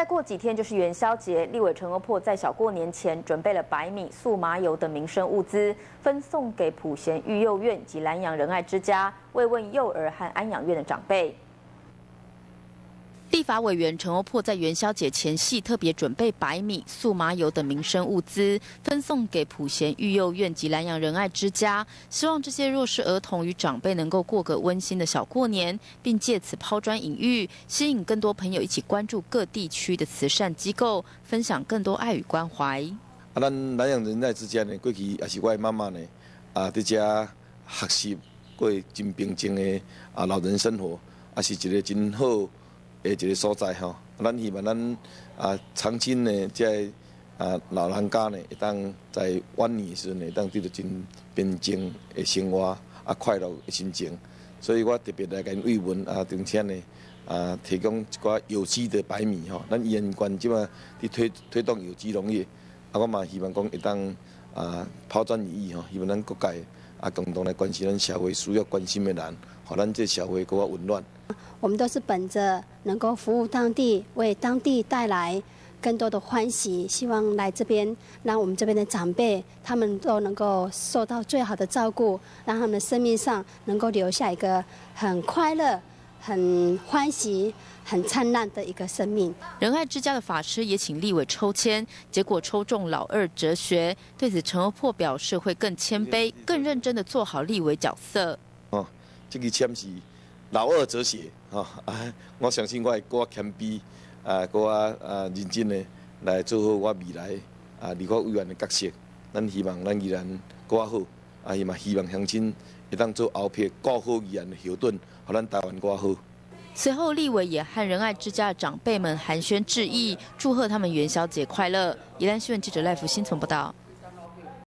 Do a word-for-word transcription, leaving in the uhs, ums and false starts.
再过几天就是元宵节，立委陈欧珀在小过年前准备了白米、素麻油等民生物资，分送给普贤育幼院及兰阳仁爱之家，慰问幼儿和安养院的长辈。 立法委员陈欧珀在元宵节前夕特别准备白米、素麻油等民生物资，分送给普贤育幼院及兰阳仁爱之家，希望这些弱势儿童与长辈能够过个温馨的小过年，并借此抛砖引玉，吸引更多朋友一起关注各地区的慈善机构，分享更多爱与关怀。 啊，咱兰阳仁爱之家呢，过去也是我的妈妈呢，啊，在遮学习过真平静的啊老人生活，也是一个真好。 诶，一个所在吼，咱希望咱啊，长青呢，这啊老人家呢，会当在晚年时阵会当得到真平静的生活啊，快乐的心情。所以我特别来跟慰问啊，并且呢啊，提供一寡有机的白米吼，咱医院关即嘛伫推推动有机农业，啊，我嘛希望讲会当啊抛砖引玉吼，希望咱各界啊共同来关心咱社会需要关心的人，互咱这社会更加温暖。 我们都是本着能够服务当地，为当地带来更多的欢喜，希望来这边，让我们这边的长辈他们都能够受到最好的照顾，让他们的生命上能够留下一个很快乐、很欢喜、很灿烂的一个生命。 仁爱之家的法师也请立委抽签，结果抽中老二哲学。对此，陈欧珀表示会更谦卑、更认真地做好立委角色。 哦，这个签是。 老二哲学，哈、哦、啊！我相信我会更谦卑，啊，更啊啊认真的来做好我未来啊立法委员的角色。咱希望咱宜兰更好，啊，伊嘛希望乡亲会当做后撇更好宜兰的后盾，互咱台湾更好。 随后，立委也和仁爱之家的长辈们寒暄致意，祝贺他们元宵节快乐。宜兰新闻记者赖福新从报道。